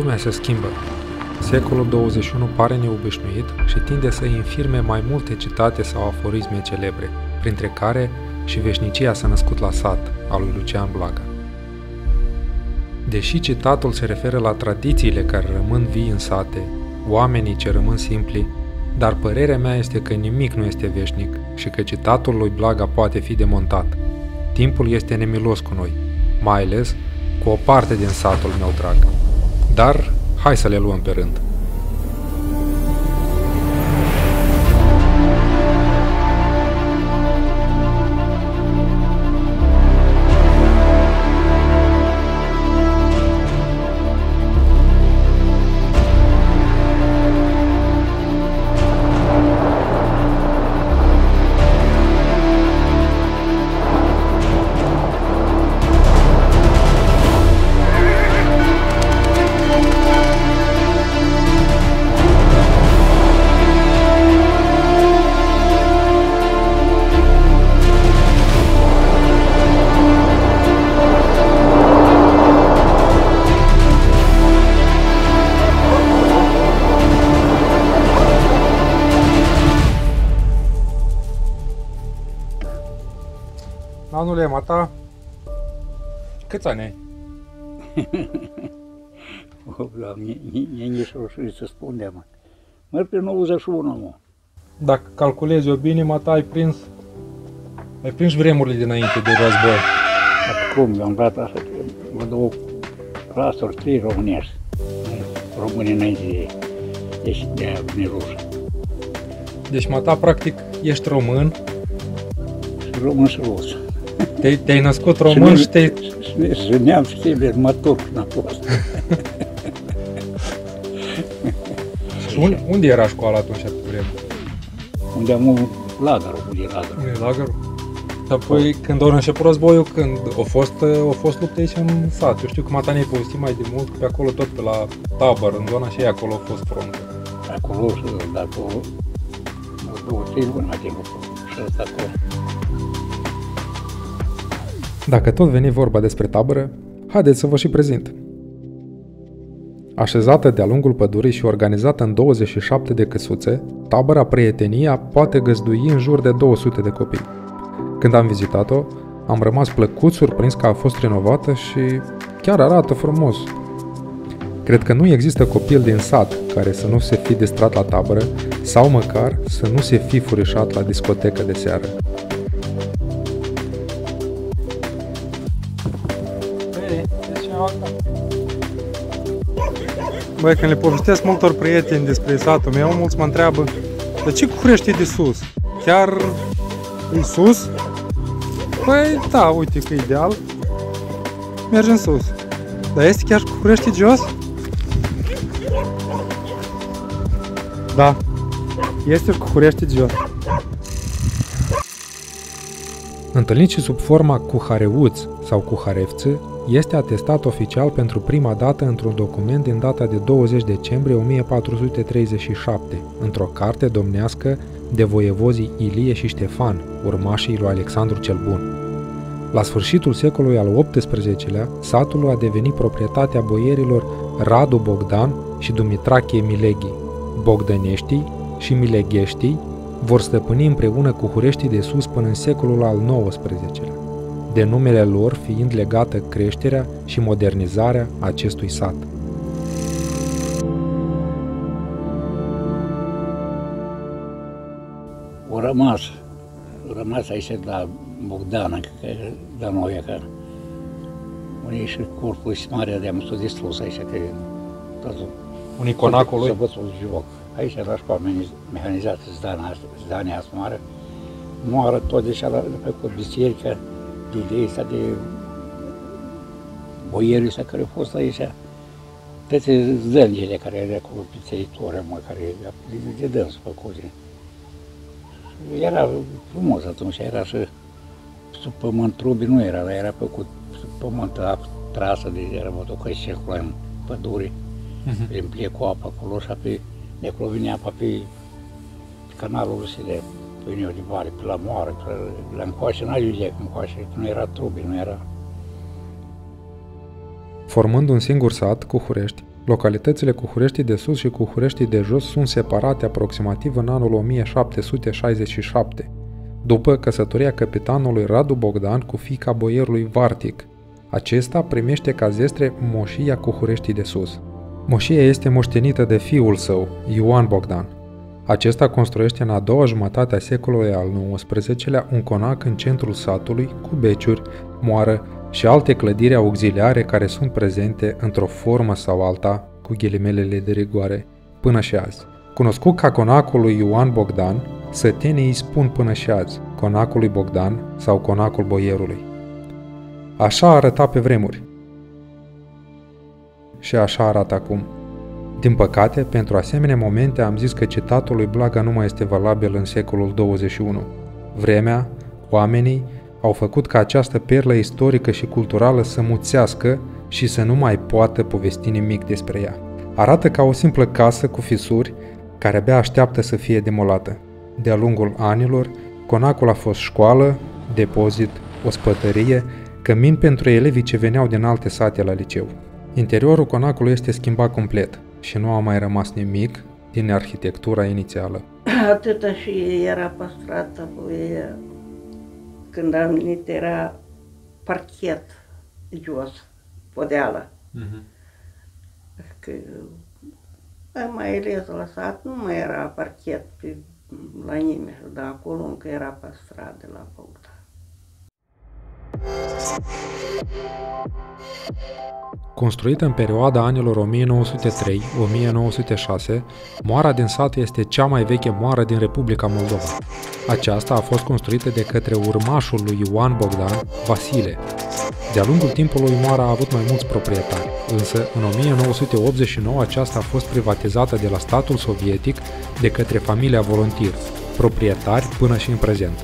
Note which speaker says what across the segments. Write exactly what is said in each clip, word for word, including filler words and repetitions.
Speaker 1: Lumea se schimbă. Secolul douăzeci și unu pare neobișnuit și tinde să infirme mai multe citate sau aforisme celebre, printre care și Veșnicia s-a născut la sat, al lui Lucian Blaga. Deși citatul se referă la tradițiile care rămân vii în sate, oamenii ce rămân simpli, dar părerea mea este că nimic nu este veșnic și că citatul lui Blaga poate fi demontat. Timpul este nemilos cu noi, mai ales cu o parte din satul meu drag. Dar hai să le luăm pe rând. Anule, mata, câți ani ai?
Speaker 2: O, Doamne, nici rușine să spun de mă. Merg pe nouăzeci și unu, mă.
Speaker 1: Dacă calculezi eu bine, mata, ai prins, ai prins vremurile dinainte de război.
Speaker 2: Acum, am dat așa, vă două rasuri, trei românești. Români înainte de, deci de aia vine rușă.
Speaker 1: Deci, mata, practic, ești român.
Speaker 2: Și român și rusă.
Speaker 1: Te-ai, te-ai născut român și, și te-ai...
Speaker 2: Și neam știble, mă turc n-a fost.
Speaker 1: Și unde, unde era școala atunci pe vreme?
Speaker 2: Unde am lagărul, unde e lagărul.
Speaker 1: Unde e lagărul? Dar apoi, când a început războiul, când a fost, a fost lupte aici în sat. Eu știu că mata ne-ai povestit mai de mult, că pe acolo tot pe la tabără, în zona și acolo a fost front.
Speaker 2: Acolo și dacă două, trei luni mai timp și ăsta acolo.
Speaker 1: Dacă tot veni vorba despre tabără, haideți să vă și prezint. Așezată de-a lungul pădurii și organizată în douăzeci și șapte de căsuțe, tabăra Prietenia poate găzdui în jur de două sute de copii. Când am vizitat-o, am rămas plăcut surprins că a fost renovată și chiar arată frumos. Cred că nu există copil din sat care să nu se fi distrat la tabără sau măcar să nu se fi furișat la discotecă de seară. Băi, când le povestesc multor prieteni despre satul meu, mulți mă întreabă: de ce Cuhurești e de sus? Chiar e sus? Păi da, uite că e ideal, merge în sus. Dar este chiar Cuhurești jos? Da, este Cuhurești jos. Întâlniți sub forma cuhareuți sau cuharevță, este atestat oficial pentru prima dată într-un document din data de douăzeci decembrie o mie patru sute treizeci și șapte, într-o carte domnească de voievozii Ilie și Ștefan, urmașii lui Alexandru cel Bun. La sfârșitul secolului al optsprezecelea, satul a devenit proprietatea boierilor Radu Bogdan și Dumitrache Mileghi. Bogdăneștii și Milegheștii vor stăpâni împreună Cuhureștii de sus până în secolul al nouăsprezecelea, de numele lor fiind legată creșterea și modernizarea acestui sat.
Speaker 2: O rămas, o rămas aici la Bogdana, că la noi, că unii și corpul și mare de-am s-o distrus aici, că tot
Speaker 1: un iconacul lui.
Speaker 2: S-a văzut joc. Aici la școală mehanizată, zdania asta mare, moară tot, deci a făcut biserică, de ideea asta de boierii ăsta care au fost aici, toate zăngele care erau acolo pe țăitoră, mă, care de dânsul făcute. Era frumos atunci, era și sub pământ trubii nu era, era făcut sub pământ trasă, de era văzut că circula în pădure, uh-huh. Prin plie cu apă acolo și apoi ne clovine apa pe, pe canalul ăsta de Pâineu de Vale, pe la Moară, pe la încoace, n-ajungea încoace, nu era trubii, nu era.
Speaker 1: Formând un singur sat, Cuhurești, Localitățile Cuhureștii de Sus și Cuhureștii de Jos sunt separate aproximativ în anul o mie șapte sute șaizeci și șapte, după căsătoria căpitanului Radu Bogdan cu fiica boierului Vartic. Acesta primește ca zestre moșia Cuhureștii de Sus. Moșia este moștenită de fiul său, Ioan Bogdan. Acesta construiește în a doua jumătate a secolului al nouăsprezecelea un conac în centrul satului cu beciuri, moară și alte clădiri auxiliare care sunt prezente într-o formă sau alta, cu ghilimelele de rigoare, până și azi. Cunoscut ca conacul lui Ioan Bogdan, sătenii îi spun până și azi conacul lui Bogdan sau conacul boierului. Așa arăta pe vremuri. Și așa arată acum. Din păcate, pentru asemenea momente am zis că citatul lui Blaga nu mai este valabil în secolul douăzeci și unu. Vremea, oamenii, au făcut ca această perlă istorică și culturală să muțească și să nu mai poată povesti nimic despre ea. Arată ca o simplă casă cu fisuri care abia așteaptă să fie demolată. De-a lungul anilor, conacul a fost școală, depozit, ospătărie, cămin pentru elevii ce veneau din alte sate la liceu. Interiorul conacului este schimbat complet și nu a mai rămas nimic din arhitectura inițială.
Speaker 3: Atâta și era păstrată, apoi când am venit era parchet jos, podeală. Uh-huh. Că, mai ales la sat nu mai era parchet pe, la nimeni, dar acolo încă era păstrat de la Bogdan.
Speaker 1: Construită în perioada anilor o mie nouă sute trei - o mie nouă sute șase, moara din sat este cea mai veche moară din Republica Moldova. Aceasta a fost construită de către urmașul lui Ioan Bogdan, Vasile. De-a lungul timpului, moara a avut mai mulți proprietari, însă în o mie nouă sute optzeci și nouă aceasta a fost privatizată de la statul sovietic de către familia Volontir, proprietari până și în prezent.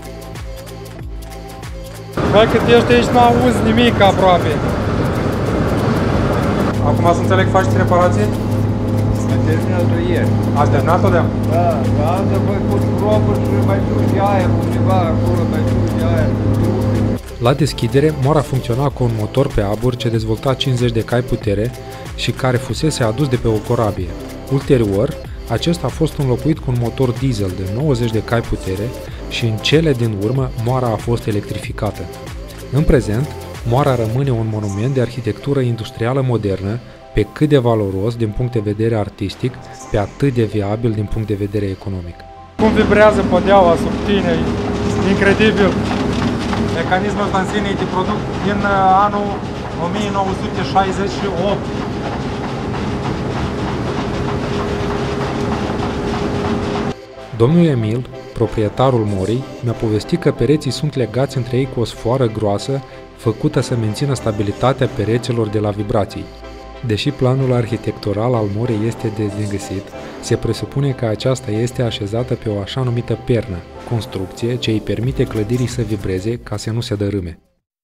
Speaker 4: Dacă ești aici, nu auzi nimic aproape. Acum să înțeleg, faceți reparații?
Speaker 5: Am terminat-o ieri.
Speaker 4: Ați terminat-o de-am?
Speaker 5: Da, da, am să voi pus probă și mai duce aer undeva acolo, mai duce aer.
Speaker 1: La deschidere, moara funcționa cu un motor pe abur ce dezvolta cincizeci de cai putere și care fusese adus de pe o corabie. Ulterior, acesta a fost înlocuit cu un motor diesel de nouăzeci de cai putere și în cele din urmă moara a fost electrificată. În prezent, moara rămâne un monument de arhitectură industrială modernă, pe cât de valoros din punct de vedere artistic, pe atât de viabil din punct de vedere economic.
Speaker 4: Cum vibrează podeaua sub tine, incredibil! Mecanismul ăsta în sine e de produc din anul o mie nouă sute șaizeci și opt.
Speaker 1: Domnul Emil, proprietarul morii, mi-a povestit că pereții sunt legați între ei cu o sfoară groasă, făcută să mențină stabilitatea pereților de la vibrații. Deși planul arhitectural al morii este de negăsit, se presupune că aceasta este așezată pe o așa numită pernă, construcție ce îi permite clădirii să vibreze ca să nu se dărâme.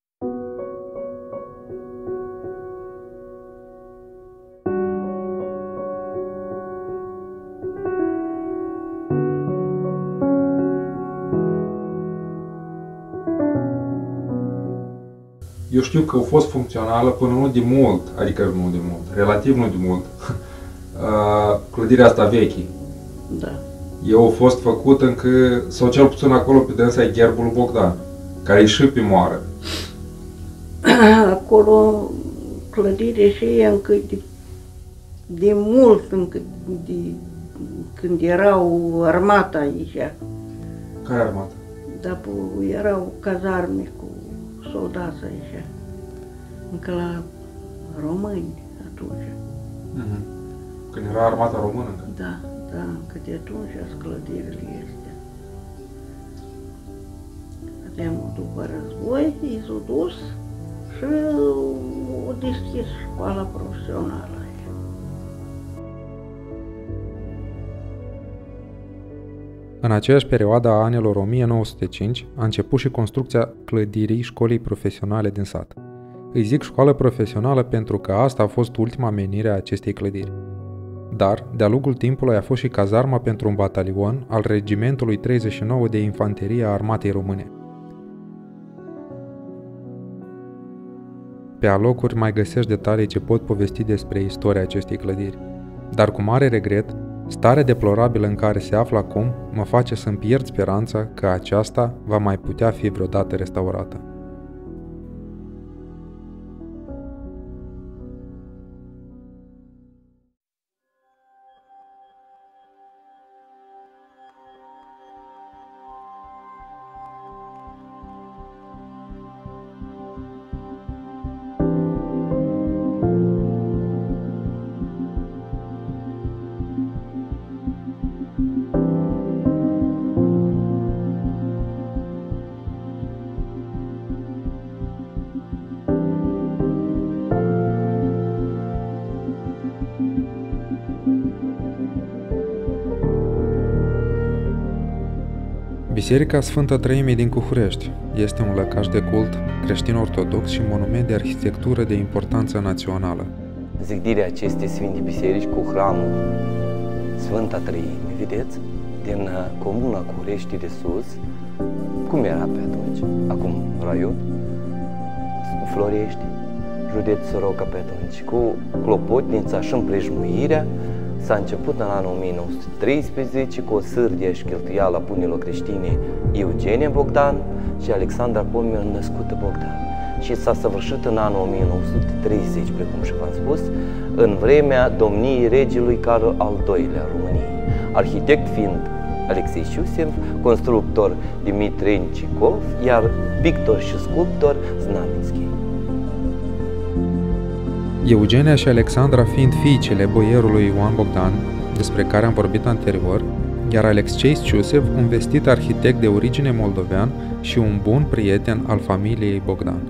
Speaker 4: Eu știu că a fost funcțională până nu de mult, adică nu de mult, relativ nu de mult, clădirea asta veche.
Speaker 3: Da.
Speaker 4: Eu a fost făcut încă, sau cel puțin acolo pe dânsa e Gherbul lui Bogdan, care e și pe moară.
Speaker 3: Acolo clădirea și e încă de, de mult, încă de, când erau armata aici.
Speaker 4: Care armată?
Speaker 3: Da, erau cazarme cu soldați aici, încă la români atunci.
Speaker 4: Uh-huh. Când era armata română?
Speaker 3: Da, da, încă de atunci sclădirile este. Avem după război, i s-au dus și au deschis școala profesională.
Speaker 1: În aceeași perioadă a anilor o mie nouă sute cinci a început și construcția clădirii școlii profesionale din sat. Îi zic școală profesională pentru că asta a fost ultima menire a acestei clădiri. Dar, de-a lungul timpului a fost și cazarma pentru un batalion al regimentului treizeci și nouă de infanterie a armatei române. Pe alocuri mai găsești detalii ce pot povesti despre istoria acestei clădiri. Dar cu mare regret, starea deplorabilă în care se află acum mă face să-mi pierd speranța că aceasta va mai putea fi vreodată restaurată. Biserica Sfânta Trăimii din Cuhurești este un lăcaș de cult creștin-ortodox și monument de arhitectură de importanță națională.
Speaker 6: Zidarea acestei Sfinte Biserici cu hramul Sfânta Trăimii, vedeți, din comuna Cuhurești de Sus, cum era pe atunci, acum raion, Florești, județul Soroca pe atunci, cu clopotnița și împrejmuirea. S-a început în anul o mie nouă sute treisprezece cu o sârdie și cheltuială a bunilor creștine Eugenie Bogdan și Alexandra Pomir născută Bogdan. Și s-a săvârșit în anul o mie nouă sute treizeci, precum și v-am spus, în vremea domniei regelui Carol al doilea României, arhitect fiind Alexei Șusev, constructor Dimitri Encikov, iar pictor și sculptor Znaminski.
Speaker 1: Eugenia și Alexandra fiind fiicele boierului Ioan Bogdan, despre care am vorbit anterior, iar Alexei Șusev, un vestit arhitect de origine moldovean și un bun prieten al familiei Bogdan.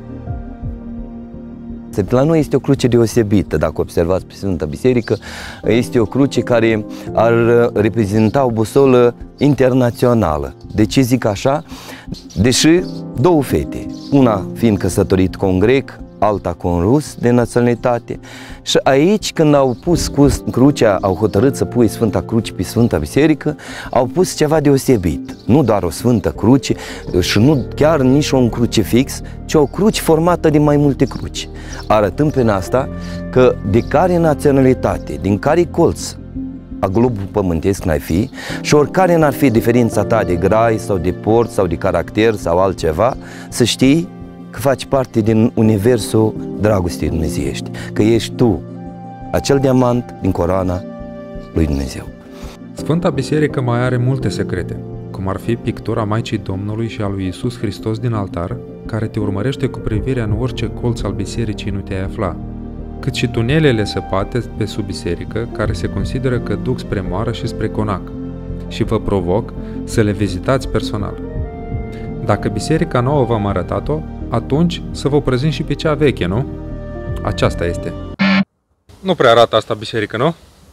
Speaker 6: La noi este o cruce deosebită, dacă observați pe Sfânta Biserică, este o cruce care ar reprezenta o busolă internațională. De ce zic așa? Deși două fete, una fiind căsătorit cu un grec, alta cu un rus de naționalitate. Și aici, când au pus crucea, au hotărât să pui Sfânta Cruce pe Sfânta Biserică, au pus ceva deosebit. Nu doar o Sfântă Cruce și nu chiar nici un crucifix, ci o cruce formată din mai multe cruci. Arătând prin asta că de care naționalitate, din care colț a globului pământesc n-ai fi și oricare n-ar fi diferența ta de grai sau de port sau de caracter sau altceva, să știi că faci parte din universul dragostei dumnezeiești, că ești tu, acel diamant din coroana lui Dumnezeu.
Speaker 1: Sfânta Biserică mai are multe secrete, cum ar fi pictura Maicii Domnului și a lui Iisus Hristos din altar, care te urmărește cu privirea în orice colț al bisericii nu te-ai afla, cât și tunelele săpate pe sub biserică, care se consideră că duc spre moară și spre conac, și vă provoc să le vizitați personal. Dacă biserica nouă v-am arătat-o, atunci să vă prezint și pe cea veche, nu? Aceasta este. Nu prea arată asta biserică, nu?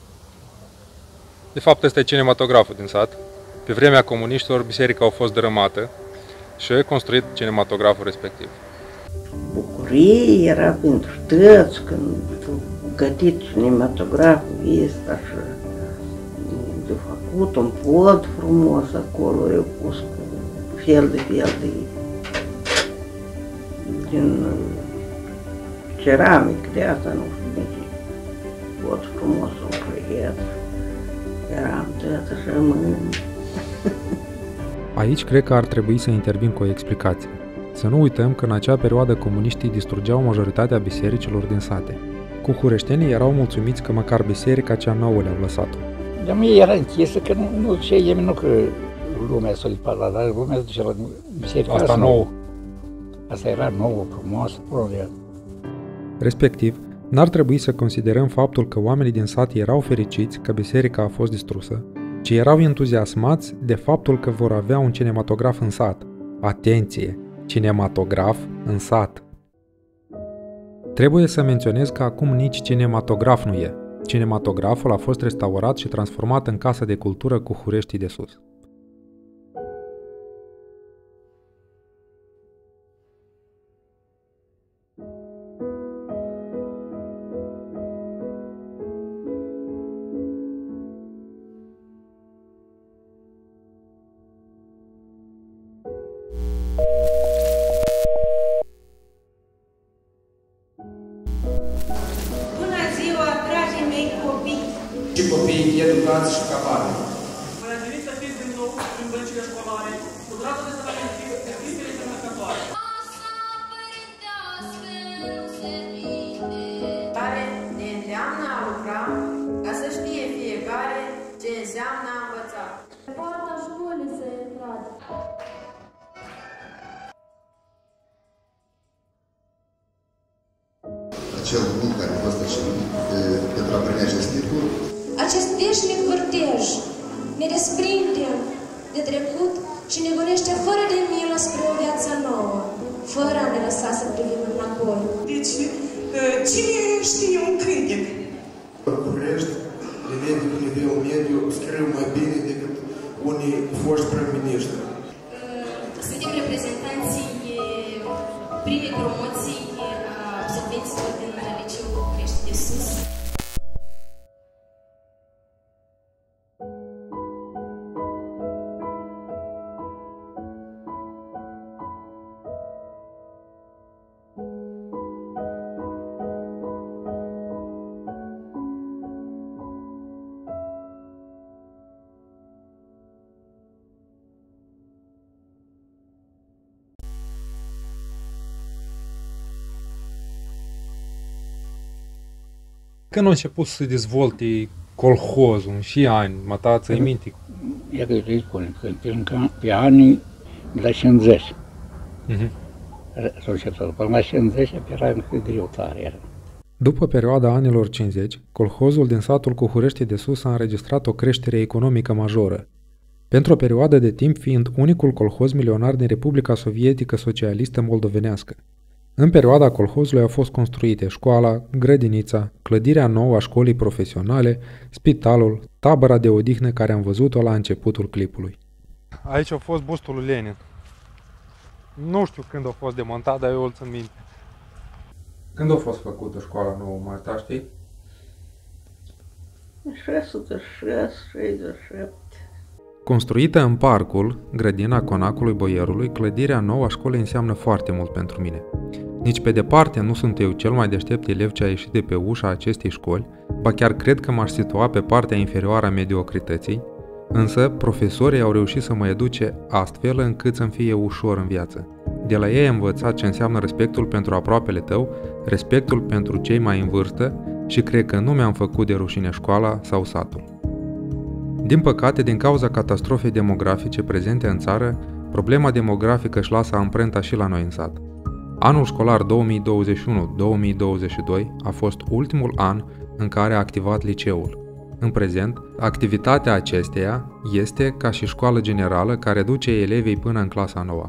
Speaker 1: De fapt, ăsta e cinematograful din sat. Pe vremea comuniștilor, biserica a fost dărâmată și a construit cinematograful respectiv.
Speaker 3: Bucurie era pentru toți când a gătit cinematograful ăsta și de făcut un pod frumos acolo, eu pus cu fel de fel de din ceramic, de asta nu știu de ce. Pod frumos o proiect. Eram tot așa mâine.
Speaker 1: Aici cred că ar trebui să intervin cu o explicație. Să nu uităm că în acea perioadă comuniștii distrugeau majoritatea bisericilor din sate. Cuhureștenii erau mulțumiți că măcar biserica cea nouă le-au lăsat-o.
Speaker 2: De mie era închisă că nu, nu ce e, nu că lumea s-o lipa, dar lumea se duce la biserica
Speaker 1: asta
Speaker 2: asta
Speaker 1: nouă.
Speaker 2: nouă. Asta era nouă, frumoasă, problema.
Speaker 1: Respectiv, n-ar trebui să considerăm faptul că oamenii din sat erau fericiți că biserica a fost distrusă, ci erau entuziasmați de faptul că vor avea un cinematograf în sat. Atenție! Cinematograf în sat! Trebuie să menționez că acum nici cinematograf nu e. Cinematograful a fost restaurat și transformat în Casa de Cultură Cuhureștii de Sus.
Speaker 7: copiii educați și capabili.
Speaker 8: Vă reținit să fiți din nou în băncile școlare, cu durată de salariu de clipele semnăcătoare.
Speaker 9: Care ne îndeamnă a lucra, ca să știe fiecare ce înseamnă a învăța.
Speaker 10: Poarta școlii să intrați.
Speaker 11: Acel punct care a fost deținut pentru a primi acest titlu.
Speaker 10: Acest veșnic vârtej ne desprinde de trecut și ne gonește fără de milă spre o viață nouă, fără a ne lăsa să privim înapoi.
Speaker 12: Deci, cine știe un cântec?
Speaker 13: București, elevii cu nivel mediu scriu mai bine decât unii foști prim-miniștri.
Speaker 10: Suntem reprezentanții primei promoții a absolvenților din Liceul București de Sus.
Speaker 1: Când a început să se dezvolte colhozul, în și ani, mă ți-ai minte?
Speaker 2: Ia că îi spun, că pe anii de la cincizeci.
Speaker 1: Uh-huh.
Speaker 2: S-a început, până la cincizeci era încă greu tare.
Speaker 1: După perioada anilor cincizeci, colhozul din satul Cuhurești de Sus a înregistrat o creștere economică majoră. Pentru o perioadă de timp fiind unicul colhoz milionar din Republica Sovietică Socialistă Moldovenească. În perioada colhozului au fost construite școala, grădinița, clădirea nouă a școlii profesionale, spitalul, tabăra de odihnă care am văzut-o la începutul clipului.
Speaker 4: Aici a fost bustul lui Lenin. Nu știu când a fost demontat, dar eu îl țin minte.
Speaker 1: Când a fost făcută școala nouă, Marta, știi?
Speaker 3: șase sute șaizeci și șapte.
Speaker 1: Construită în parcul, grădina Conacului Boierului, clădirea nouă a școlii înseamnă foarte mult pentru mine. Nici pe departe nu sunt eu cel mai deștept elev ce a ieșit de pe ușa acestei școli, ba chiar cred că m-aș situa pe partea inferioară a mediocrității, însă profesorii au reușit să mă educe astfel încât să-mi fie ușor în viață. De la ei am învățat ce înseamnă respectul pentru aproapele tău, respectul pentru cei mai în vârstă și cred că nu mi-am făcut de rușine școala sau satul. Din păcate, din cauza catastrofei demografice prezente în țară, problema demografică își lasă amprenta și la noi în sat. Anul școlar două mii douăzeci și unu două mii douăzeci și doi a fost ultimul an în care a activat liceul. În prezent, activitatea acesteia este ca și școală generală care duce elevii până în clasa nouă.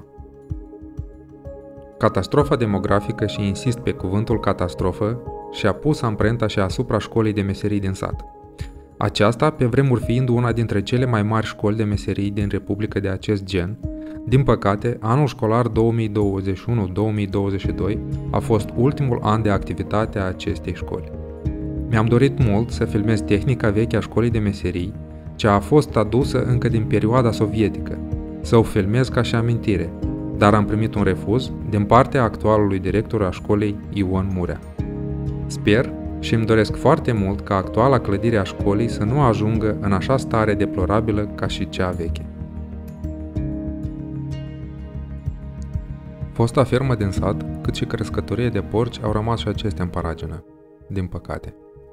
Speaker 1: Catastrofa demografică, și insist pe cuvântul catastrofă, și-a pus amprenta și asupra școlii de meserii din sat. Aceasta, pe vremuri fiind una dintre cele mai mari școli de meserii din Republica de acest gen, din păcate, anul școlar două mii douăzeci și unu două mii douăzeci și doi a fost ultimul an de activitate a acestei școli. Mi-am dorit mult să filmez tehnica veche a școlii de meserii, ce a fost adusă încă din perioada sovietică, să o filmez ca și amintire, dar am primit un refuz din partea actualului director a școlii, Ion Murea. Sper și îmi doresc foarte mult ca actuala clădire a școlii să nu ajungă în așa stare deplorabilă ca și cea veche. Fosta fermă din sat, cât și crescătorie de porci au rămas și acestea în paragină, din păcate.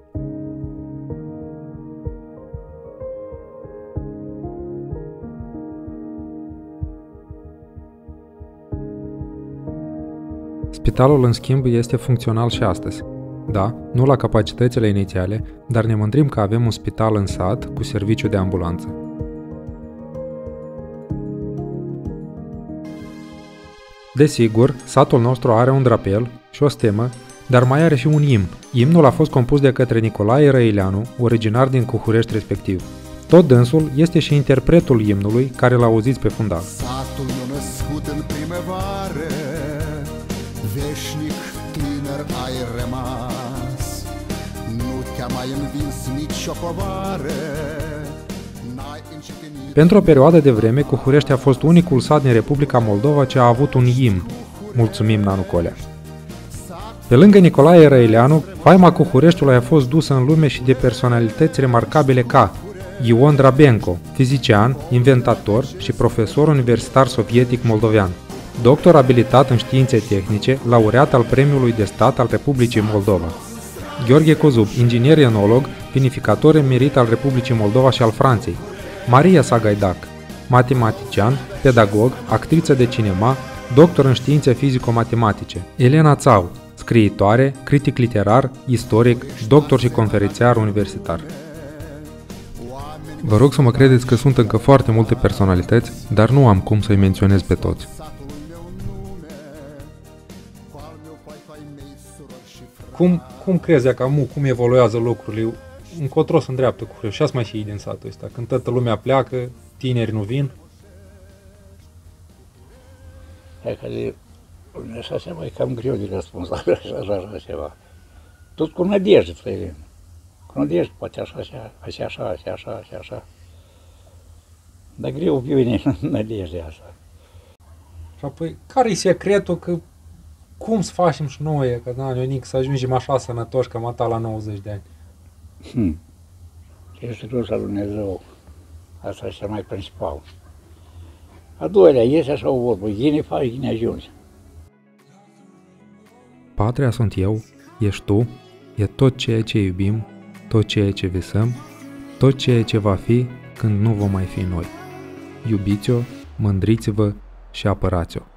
Speaker 1: Spitalul, în schimb, este funcțional și astăzi. Da, nu la capacitățile inițiale, dar ne mândrim că avem un spital în sat cu serviciu de ambulanță. Desigur, satul nostru are un drapel și o stemă, dar mai are și un imn. Imnul a fost compus de către Nicolae Răileanu, originar din Cuhurești respectiv. Tot dânsul este și interpretul imnului, care l auziți pe fundal.
Speaker 14: Satul meu născut în primăvară, veșnic tânăr ai rămas, nu te-a mai învins nici o povară, n-ai încetinit.
Speaker 1: Pentru o perioadă de vreme, Cuhurești a fost unicul sat din Republica Moldova ce a avut un imn. Mulțumim, Nanu Colea! Pe lângă Nicolae Răileanu, faima Cuhureștiului a fost dusă în lume și de personalități remarcabile ca Ion Drabenko, fizician, inventator și profesor universitar sovietic moldovean, doctor abilitat în științe tehnice, laureat al Premiului de Stat al Republicii Moldova. Gheorghe Cozub, inginer enolog, vinificator emerit al Republicii Moldova și al Franței. Maria Sagaidac, matematician, pedagog, actriță de cinema, doctor în științe fizico-matematice. Elena Țau, scriitoare, critic literar, istoric, doctor și conferențiar universitar. Vă rog să mă credeți că sunt încă foarte multe personalități, dar nu am cum să-i menționez pe toți. Cum, cum crezi că amu, cum evoluează lucrurile? Încotro se îndreaptă cu și ați mai și din satul ăsta. Când toată lumea pleacă, tineri nu vin.
Speaker 2: E că de așa ceva e cam greu de răspuns la așa, așa, așa ceva. Tot cu nădejde trăim. Cu nădejde poate așa, așa, așa, așa, așa, așa, așa, așa. Dar greu vine nădejdea asta.
Speaker 1: Și apoi, care e secretul că cum să facem și noi, că da, Ionic, să ajungem așa sănătoși ca mata la nouăzeci de ani?
Speaker 2: Hmm. Este greuța lui Dumnezeu. Asta e cel mai principal. A doilea, este așa o vorbă, gine faci, gine ajungi.
Speaker 1: Patria sunt eu, ești tu, e tot ceea ce iubim, tot ceea ce visăm, tot ceea ce va fi când nu vom mai fi noi. Iubiți-o, mândriți-vă și apărați-o.